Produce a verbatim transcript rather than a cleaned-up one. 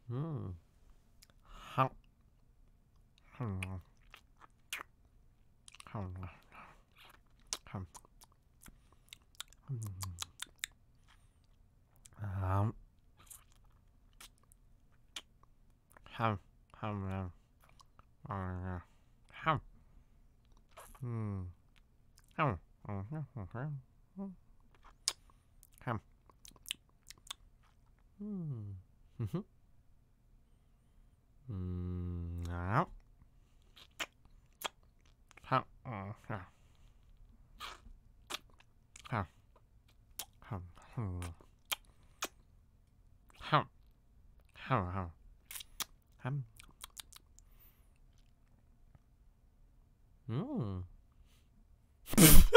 Mm. Hum. Hum. Hum. Hum. Hum. Hum. Hum. Hum. Hum. Mm. Hum. Hum. Hum. Hum. Mm. Mhm. Mm. Now. Hum. Hum. Hum. Hum. Hum. Hum. Hum. Hum. Hum. Mm.